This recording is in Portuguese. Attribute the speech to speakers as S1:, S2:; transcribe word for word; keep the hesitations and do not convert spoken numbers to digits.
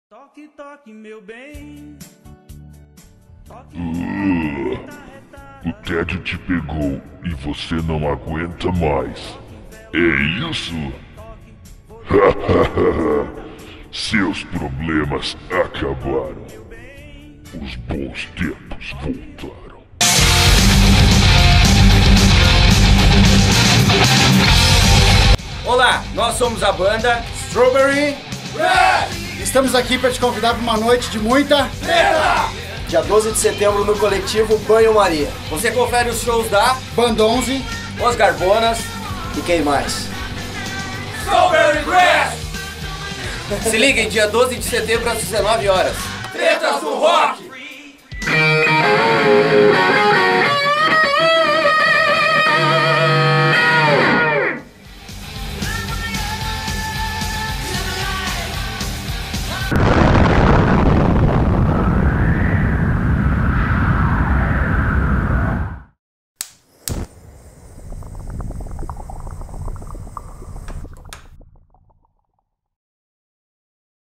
S1: Toque, toque, meu bem. Toque,
S2: Uh, o tédio te pegou e você não aguenta mais. É isso? Seus problemas acabaram. Os bons tempos voltaram.
S3: Olá, nós somos a banda Strawberry
S4: Red! Estamos aqui para te convidar para uma noite de muita
S3: Treta!
S5: Dia doze de setembro no coletivo Banho Maria.
S3: Você confere os shows da
S4: Banda onze,
S3: Os Garbonas
S5: E quem mais?
S3: Strawberry Red! Se liguem, dia doze de setembro às dezenove horas. Tretas do Rock!